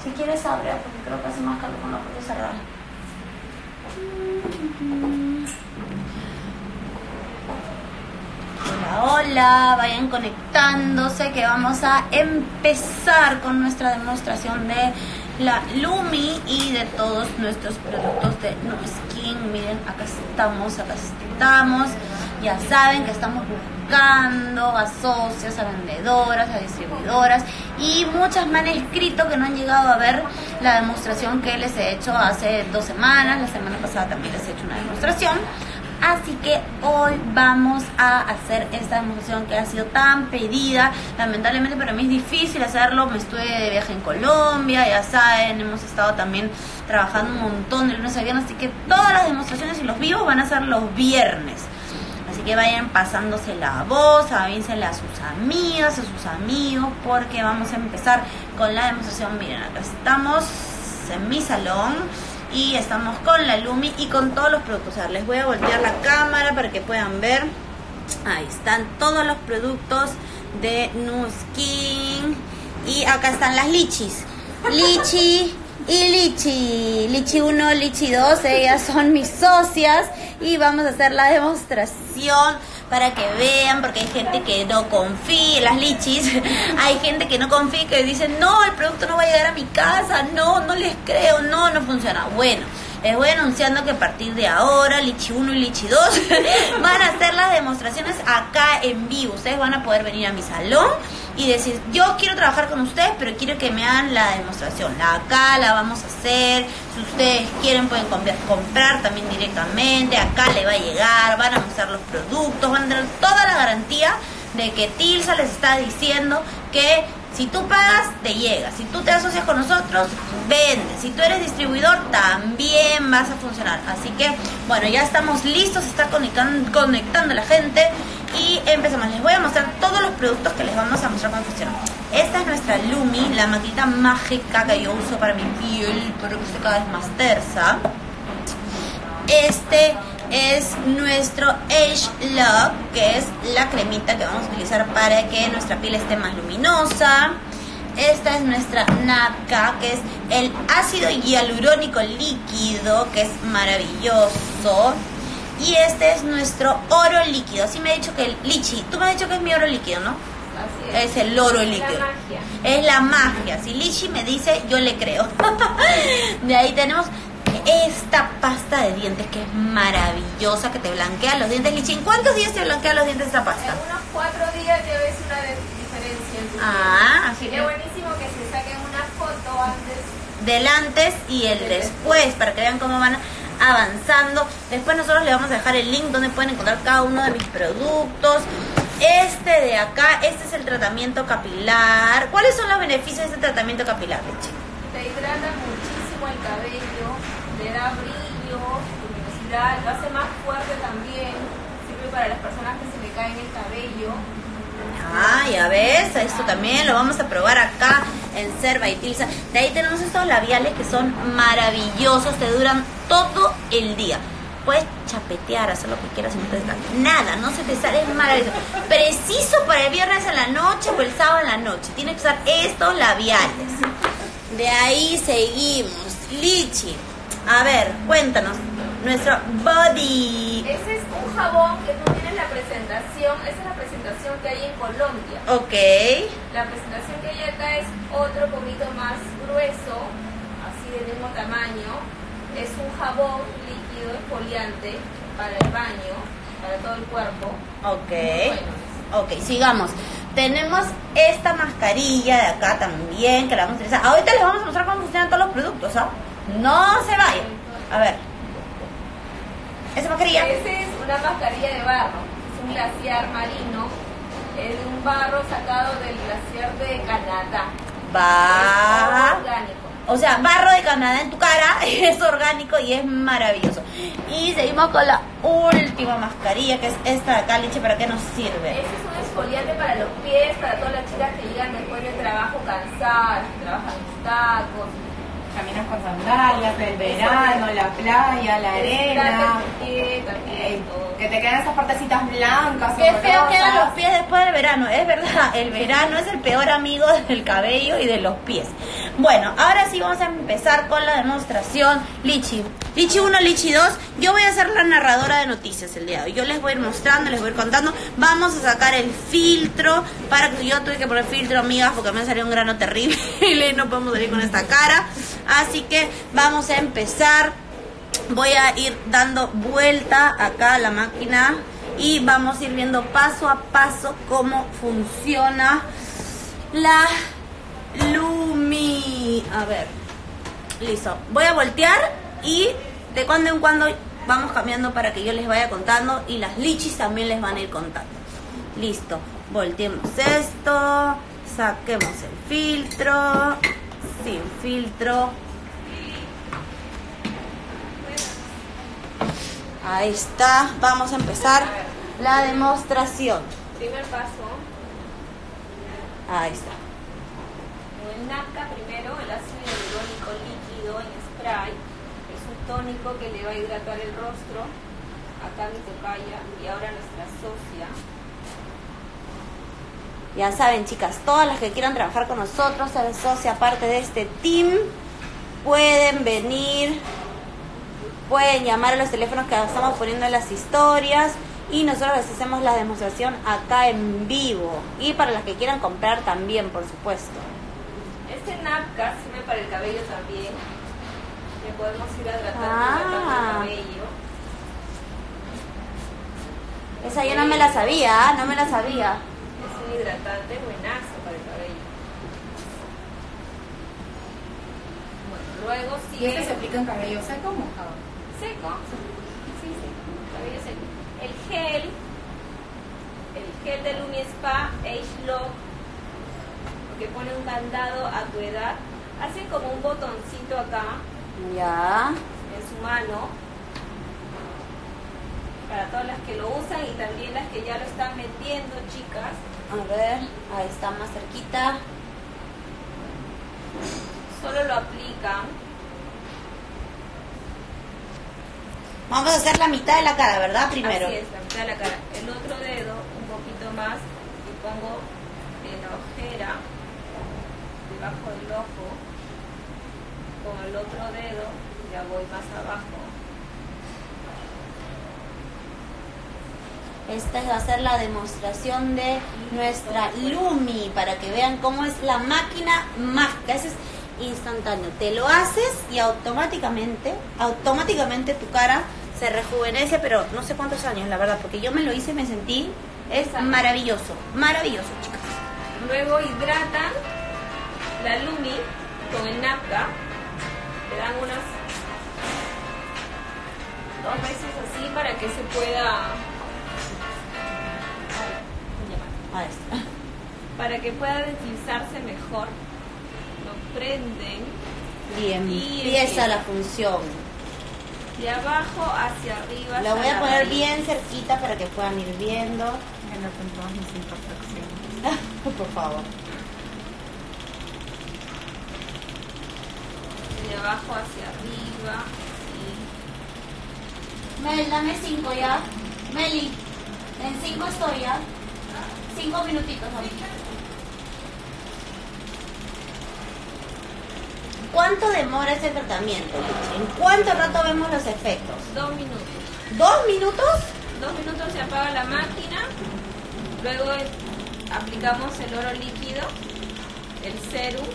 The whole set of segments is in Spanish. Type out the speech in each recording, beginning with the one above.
Si quieres abre, porque creo que hace más calor con la puerta cerrada. Hola, hola, vayan conectándose que vamos a empezar con nuestra demostración de la Lumi y de todos nuestros productos de Nu Skin. Miren, acá estamos. Ya saben que estamos buscando a socias, a vendedoras, a distribuidoras, y muchas me han escrito que no han llegado a ver la demostración que les he hecho hace 2 semanas. La semana pasada también les he hecho una demostración. Así que hoy vamos a hacer esta demostración que ha sido tan pedida. Lamentablemente para mí es difícil hacerlo. Me estuve de viaje en Colombia, ya saben, hemos estado también trabajando un montón de lunes a viernes. Así que todas las demostraciones y los vivos van a ser los viernes. Así que vayan pasándose la voz, avínsenle a sus amigas, a sus amigos, porque vamos a empezar con la demostración. Miren, acá estamos en mi salón. Y estamos con la Lumi y con todos los productos. A ver, les voy a voltear la cámara para que puedan ver. Ahí están todos los productos de Nu Skin. Y acá están las lichis. Lichi y Lichi. Lichi 1, Lichi 2. Ellas son mis socias. Y vamos a hacer la demostración para que vean, porque hay gente que no confía en las lichis. Hay gente que no confía y que dice, no, el producto no va a llegar a mi casa, no les creo, no funciona. Bueno, les voy anunciando que a partir de ahora, Lichi 1 y Lichi 2 van a hacer las demostraciones acá en vivo. Ustedes van a poder venir a mi salón y decir, yo quiero trabajar con ustedes, pero quiero que me hagan la demostración. Acá la vamos a hacer. Si ustedes quieren pueden comprar también directamente. Acá le va a llegar, van a mostrar los productos, van a tener toda la garantía de que Tilsa les está diciendo que si tú pagas, te llega. Si tú te asocias con nosotros, vendes. Si tú eres distribuidor, también vas a funcionar. Así que, bueno, ya estamos listos. Se está conectando la gente. Y empezamos. Les voy a mostrar todos los productos que les vamos a mostrar cómo funcionan. Esta es nuestra Lumi, la maquinita mágica que yo uso para mi piel, porque estoy cada vez más tersa. Este es nuestro Age Lock, que es la cremita que vamos a utilizar para que nuestra piel esté más luminosa. Esta es nuestra Napka, que es el ácido hialurónico líquido, que es maravilloso. Y este es nuestro oro líquido. Así me ha dicho que el Lichi, tú me has dicho que es mi oro líquido, ¿no? Así es el oro líquido. La magia. Es la magia. Si Lichi me dice, yo le creo. De ahí tenemos esta pasta de dientes que es maravillosa, que te blanquea los dientes. Lichi, ¿en cuántos días te blanquea los dientes esta pasta? En unos 4 días ya ves una diferencia en tu así sería buenísimo que se saquen una foto antes. Del antes y el después, para que vean cómo van avanzando. Después nosotros les vamos a dejar el link donde pueden encontrar cada uno de mis productos. Este de acá, este es el tratamiento capilar. ¿Cuáles son los beneficios de este tratamiento capilar, Lichi? Te hidrata muchísimo el cabello, le da brillo, luminosidad, lo hace más fuerte también, sirve para las personas que se le caen el cabello. Ya ves, esto también lo vamos a probar acá en Cerva y Tilsa. De ahí tenemos estos labiales que son maravillosos, te duran todo el día. Puedes chapetear, hacer lo que quieras y no te desgastas. Nada, no se te sale, es maravilloso. Preciso para el viernes en la noche o el sábado en la noche. Tienes que usar estos labiales. De ahí seguimos. Lichi, a ver, cuéntanos. Nuestro body. Ese es un jabón que tú tienes la presentación. Esa es la presentación que hay en Colombia. Ok. La presentación que hay acá es otro poquito más grueso, así del mismo tamaño. Es un jabón líquido exfoliante para el baño, para todo el cuerpo. Ok. Bueno. Ok, sigamos. Tenemos esta mascarilla de acá también, que la vamos a utilizar. Ahorita les vamos a mostrar cómo funcionan todos los productos, ¿ah? No se vayan. A ver. ¿Esa mascarilla? Esa es una mascarilla de barro. Es un glaciar marino. Es un barro sacado del glaciar de Canadá. Va. Es orgánico. O sea, barro de Canadá en tu cara, es orgánico y es maravilloso. Y seguimos con la última mascarilla, que es esta de acá, Lichi. ¿Para qué nos sirve? Ese es un exfoliante para los pies, para todas las chicas que llegan después del trabajo cansadas, que trabajan en tacos. Caminas con sandalias, el verano, la playa, la arena. El pie, también, todo. que te quedan esas partecitas blancas. Qué feo quedan olorosas. los pies después del verano, es verdad, el verano es el peor amigo del cabello y de los pies. Bueno, ahora sí vamos a empezar con la demostración. Lichi 1, Lichi 2, yo voy a ser la narradora de noticias el día de hoy. Yo les voy a ir mostrando, les voy a ir contando. Vamos a sacar el filtro, para que yo tuve que poner filtro, amigas, porque me salió un grano terrible y no podemos salir con esta cara. Así que vamos a empezar. Voy a ir dando vuelta acá a la máquina y vamos a ir viendo paso a paso cómo funciona la Lumi. A ver, listo. Voy a voltear y de cuando en cuando vamos cambiando para que yo les vaya contando y las lichis también les van a ir contando. Listo. Volteemos esto, saquemos el filtro, sin filtro. Ahí está, vamos a empezar la demostración. Primer paso, Ahí está. en el NAPCA primero, el ácido hialurónico líquido en spray. Es un tónico que le va a hidratar el rostro. Acá mi tocaya y ahora nuestra socia. Ya saben, chicas, todas las que quieran trabajar con nosotros, ser socia parte de este team, pueden venir, pueden llamar a los teléfonos que estamos poniendo en las historias y nosotros les hacemos la demostración acá en vivo. Y para las que quieran comprar también, por supuesto. Este NAPCA sirve para el cabello también. Le podemos ir hidratando el cabello. Esa yo no me la sabía, no me la sabía. Es un hidratante buenazo para el cabello. Bueno, luego ¿Y sigue este se aplica en cabello seco o mojado? seco. Sí, cabello seco. El gel de Lumi Spa Age Lock, que pone un candado a tu edad, hace como un botoncito acá Ya. en su mano para todas las que lo usan y también las que ya lo están metiendo, chicas. A ver, ahí está más cerquita. Solo lo aplican. Vamos a hacer la mitad de la cara, ¿verdad? Primero. Así es, la mitad de la cara. El otro dedo un poquito más y pongo en la ojera, debajo del ojo. Con el otro dedo ya voy más abajo. Esta va a ser la demostración de nuestra Lumi para que vean cómo es la máquina mágica. Ese es instantáneo. Te lo haces y automáticamente tu cara se rejuvenece, pero no sé cuántos años, la verdad, porque yo me lo hice y me sentí, es maravilloso, maravilloso, chicas. Luego hidratan la Lumi con el NAPCA. Le dan unas 2 veces así para que se pueda... Ahí está. Para que pueda deslizarse mejor. Lo prenden Y empieza la función. de abajo hacia arriba. La hasta voy a la poner raíz. bien cerquita para que puedan ir viendo. Bueno, con todas mis imperfecciones. Por favor. De abajo hacia arriba. Mel, dame 5 ya. Meli, en 5 estoy ya. 5 minutitos ahorita. ¿Cuánto demora ese tratamiento, Lichi? ¿En cuánto rato vemos los efectos? 2 minutos. ¿2 minutos? 2 minutos se apaga la máquina. Luego aplicamos el oro líquido, el serum,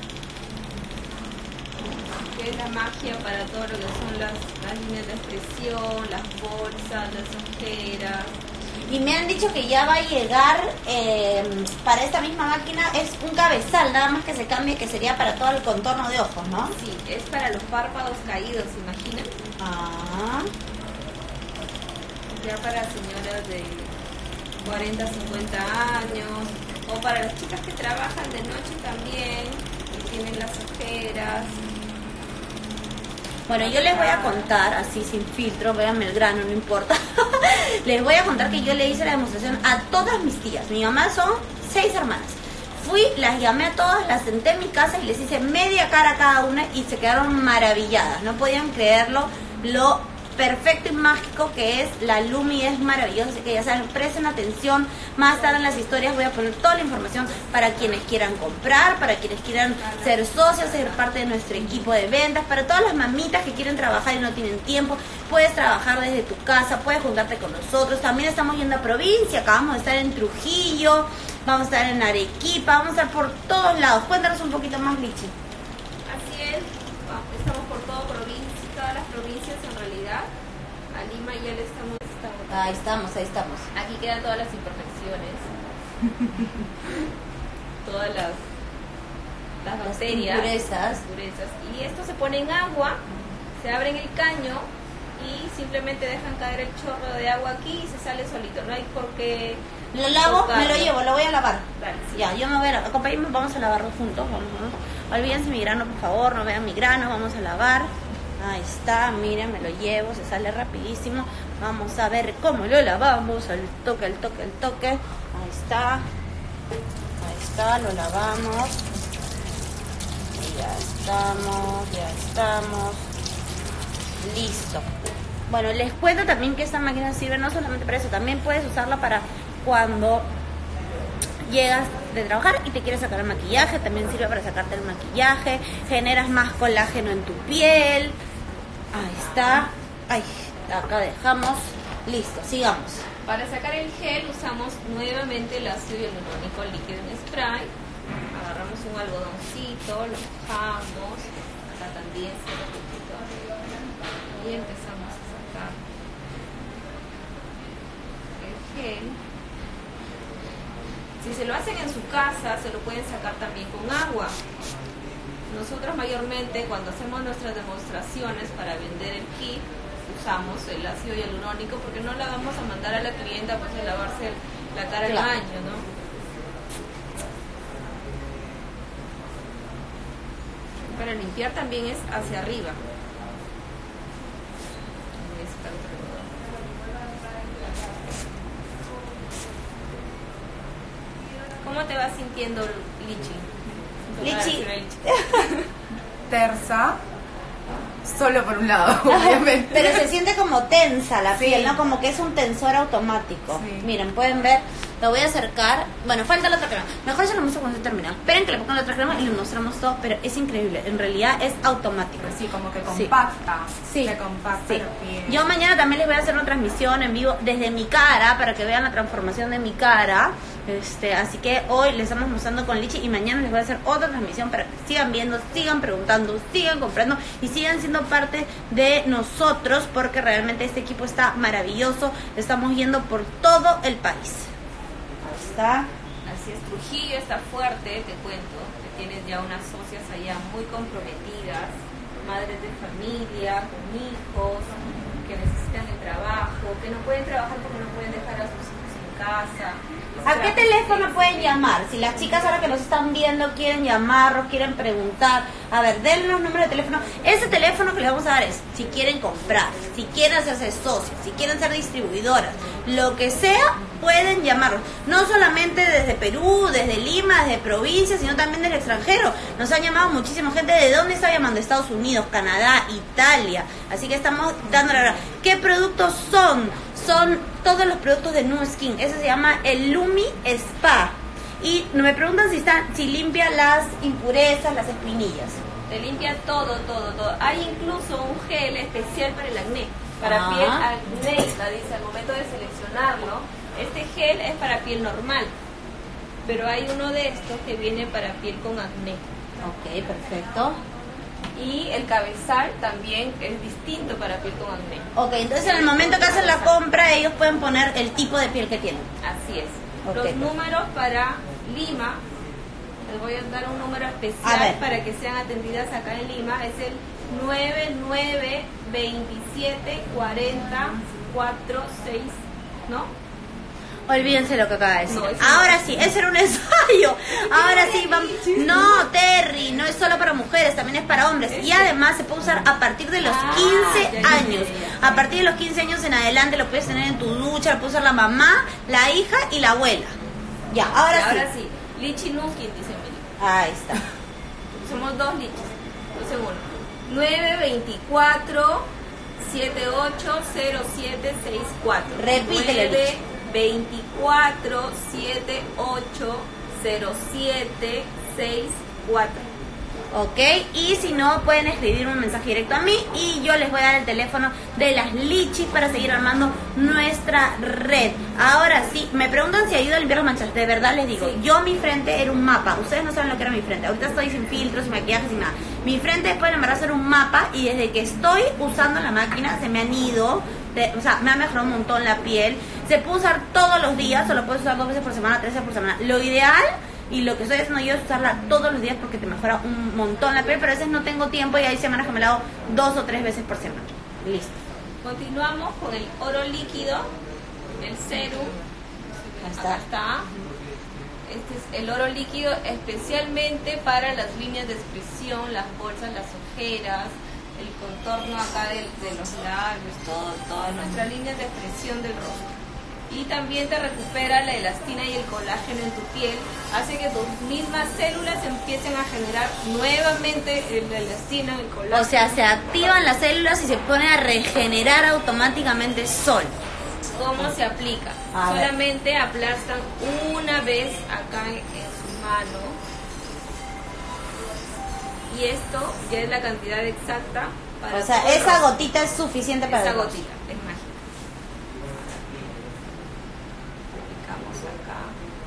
que es la magia para todo lo que son las líneas de expresión, las bolsas, las ojeras. Y me han dicho que ya va a llegar para esta misma máquina, es un cabezal, nada más que se cambie, que sería para todo el contorno de ojos, ¿no? Sí, es para los párpados caídos, ¿se imaginan? Ah, Ya para señoras de 40, 50 años, o para las chicas que trabajan de noche también, que tienen las ojeras. bueno, yo les voy a contar, así sin filtro, véanme el grano, no importa. Les voy a contar que yo le hice la demostración a todas mis tías. Mi mamá son 6 hermanas. Fui, las llamé a todas, las senté en mi casa y les hice media cara a cada una y se quedaron maravilladas. No podían creerlo, lo perfecto y mágico que es la Lumi, es maravilloso, así que ya saben, presten atención. Más tarde en las historias voy a poner toda la información para quienes quieran comprar, para quienes quieran ser socios, ser parte de nuestro equipo de ventas, para todas las mamitas que quieren trabajar y no tienen tiempo. Puedes trabajar desde tu casa, puedes juntarte con nosotros. También estamos yendo a provincia, acabamos de estar en Trujillo, vamos a estar en Arequipa, vamos a estar por todos lados. Cuéntanos un poquito más, Lichi. Así es, estamos por todas las provincias en realidad. A Lima ya le estamos. Ahí estamos. Aquí quedan todas las imperfecciones, todas las bacterias, impurezas. Y esto se pone en agua, se abre en el caño y simplemente dejan caer el chorro de agua aquí y se sale solito. No hay por qué. Lo lavo, tocarlo. me lo llevo, lo voy a lavar. Dale, sí. Ya, yo me voy a lavar. Acompáñenme, vamos a lavarlo juntos. Vamos. Olvídense mi grano, por favor, no vean mi grano, vamos a lavar. Ahí está, miren, me lo llevo, se sale rapidísimo. Vamos a ver cómo lo lavamos, al toque. Ahí está, lo lavamos. Y ya estamos. Listo. Bueno, les cuento también que esta máquina sirve no solamente para eso, también puedes usarla para cuando llegas de trabajar y te quieres sacar el maquillaje, también sirve para sacarte el maquillaje, generas más colágeno en tu piel. Ahí está. Ay, acá dejamos. Listo, sigamos. Para sacar el gel usamos nuevamente el ácido hialurónico líquido en spray. Agarramos un algodoncito, lo mojamos, acá también se lo poquito y empezamos a sacar el gel. Si se lo hacen en su casa, se lo pueden sacar también con agua. Nosotros mayormente cuando hacemos nuestras demostraciones para vender el kit usamos el ácido hialurónico porque no la vamos a mandar a la clienta pues a lavarse la cara al baño, ¿no? Para limpiar también es hacia arriba. ¿Cómo te vas sintiendo, Lichi? Tersa, solo por un lado, obviamente. Pero se siente como tensa la Sí. piel, ¿no? Como que es un tensor automático. Sí. Miren, pueden ver, lo voy a acercar. Bueno, falta la otra crema. Mejor se lo muestro cuando esté terminado. Esperen que le pongan la otra crema y les mostramos todo, pero es increíble. En realidad es automático. Sí, como que compacta. Sí. Se compacta Sí. la piel. Yo mañana también les voy a hacer una transmisión en vivo desde mi cara para que vean la transformación de mi cara. Así que hoy les estamos mostrando con Lichi y mañana les voy a hacer otra transmisión para que sigan viendo, sigan preguntando, sigan comprando y sigan siendo parte de nosotros porque realmente este equipo está maravilloso. Estamos yendo por todo el país. Ahí está. Así es, Trujillo está fuerte, te cuento, que tienes ya unas socias allá muy comprometidas, madres de familia, con hijos, que necesitan el trabajo, que no pueden trabajar porque no pueden dejar a sus hijos en casa. ¿A qué teléfono pueden llamar? Si las chicas ahora que nos están viendo quieren llamarnos, quieren preguntar, a ver, denle los números de teléfono. Ese teléfono que les vamos a dar es si quieren comprar, si quieren hacerse socios, si quieren ser distribuidoras, lo que sea, pueden llamarnos. No solamente desde Perú, desde Lima, desde provincias, sino también del extranjero. Nos han llamado muchísima gente. ¿De dónde está llamando? Estados Unidos, Canadá, Italia. Así que estamos dando la verdad. ¿Qué productos son? Son todos los productos de Nu Skin. Ese se llama el Lumi Spa. Y me preguntan si limpia las impurezas, las espinillas. Te limpia todo. Hay incluso un gel especial para el acné, para Ah. piel acnéica, dice, al momento de seleccionarlo. Este gel es para piel normal, pero hay uno de estos que viene para piel con acné. Ok, perfecto. Y el cabezal también es distinto para piel con acné. Ok, entonces en el momento que hacen la compra, ellos pueden poner el tipo de piel que tienen. Así es. Ok. Los números para Lima, les voy a dar un número A especial ver. para que sean atendidas acá en Lima. Es el 99274046, ¿no? Olvídense lo que acaba de decir. No, eso Ahora no. sí, ese era un ensayo. Ahora sí, vamos. No, Terry, no es solo para mujeres, también es para hombres. Y además se puede usar a partir de los 15 ya, años. ya. A partir de los 15 años en adelante lo puedes tener en tu ducha, lo puede usar la mamá, la hija y la abuela. Ya, ahora sí. Lichi Nuskin, dice Meli. Ahí está. Somos dos lichis. Entonces, bueno, 924 780764. Repítelo, 924 780764. Ok, y si no, pueden escribir un mensaje directo a mí y yo les voy a dar el teléfono de las lichis para seguir armando nuestra red. Ahora sí, me preguntan si ayuda a limpiar las manchas. De verdad les digo, Sí. yo mi frente era un mapa. Ustedes no saben lo que era mi frente. Ahorita estoy sin filtros, sin maquillaje, sin nada. Mi frente después de embarazar era un mapa y desde que estoy usando la máquina se me han ido. O sea, me ha mejorado un montón la piel. Se puede usar todos los días, o lo puedes usar 2 veces por semana, 3 veces por semana. Lo ideal y lo que estoy haciendo yo es usarla todos los días porque te mejora un montón la piel, pero a veces no tengo tiempo y hay semanas que me la hago 2 o 3 veces por semana. Listo. Continuamos con el oro líquido, el serum. Acá está. Este es el oro líquido especialmente para las líneas de expresión, las bolsas, las ojeras, el contorno acá de los labios, todas nuestras líneas de expresión del rostro. Y también te recupera la elastina y el colágeno en tu piel, hace que tus mismas células empiecen a generar nuevamente la elastina y el colágeno. O sea, se activan las células y se pone a regenerar automáticamente solo. ¿Cómo se aplica? A ver. Solamente aplastan una vez acá en su mano. Y esto ya es la cantidad exacta para O sea, todo el esa rostro. gotita es suficiente para Esa el rostro. gotita, es mágica. Aplicamos acá.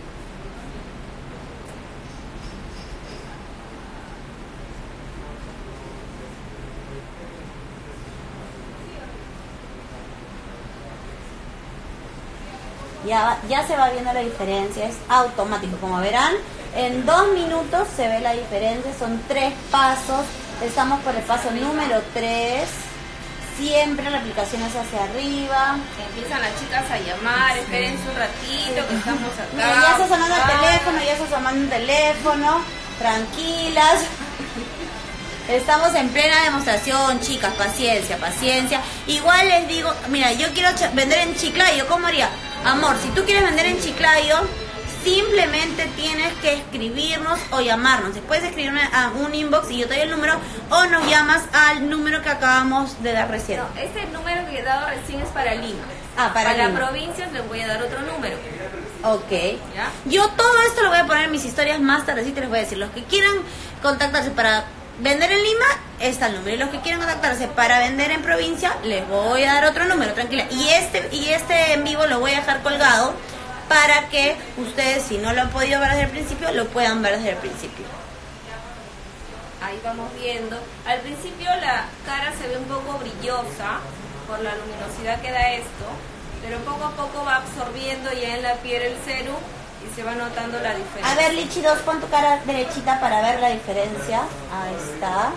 Ya se va viendo la diferencia, es automático. Como verán, en 2 minutos se ve la diferencia, son 3 pasos. Estamos por el paso número 3. Siempre la aplicación es hacia arriba. Empiezan las chicas a llamar, espérense un ratito que estamos acá. Miren, ya está sonando el teléfono, ya está sonando el teléfono. Tranquilas. Estamos en plena demostración, chicas, paciencia, paciencia. Igual les digo, mira, yo quiero vender en Chiclayo, ¿cómo haría? Amor, si tú quieres vender en Chiclayo, simplemente tienes que escribirnos o llamarnos. Puedes escribirme a un inbox y yo te doy el número, o nos llamas al número que acabamos de dar recién. No, este número que he dado recién es para Lima. Ah, para Lima. provincias les voy a dar otro número. Ok. ¿Ya? Yo todo esto lo voy a poner en mis historias más tardecito, les voy a decir. Los que quieran contactarse para vender en Lima, está el número. Y los que quieran contactarse para vender en provincia, les voy a dar otro número, tranquila. Y este en vivo lo voy a dejar colgado para que ustedes, si no lo han podido ver desde el principio, lo puedan ver desde el principio. Ahí vamos viendo. Al principio la cara se ve un poco brillosa por la luminosidad que da esto, pero poco a poco va absorbiendo ya en la piel el serum y se va notando la diferencia. A ver, Lichi 2, pon tu cara derechita para ver la diferencia. Ahí está.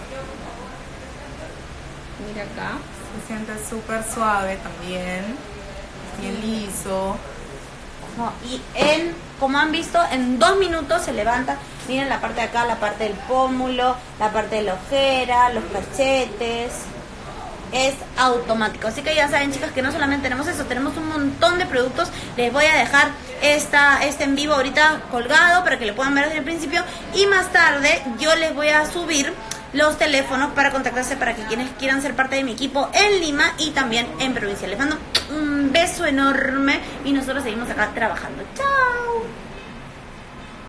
Mira acá. Se siente súper suave también. Bien liso. No, y como han visto, en 2 minutos se levanta. Miren la parte de acá, la parte del pómulo, la parte de la ojera, los cachetes. Es automático. Así que ya saben, chicas, que no solamente tenemos eso, tenemos un montón de productos. Les voy a dejar este en vivo ahorita colgado para que lo puedan ver desde el principio. Y más tarde yo les voy a subir los teléfonos para contactarse para que quienes quieran ser parte de mi equipo en Lima y también en provincia. Les mando un beso enorme y nosotros seguimos acá trabajando. ¡Chao!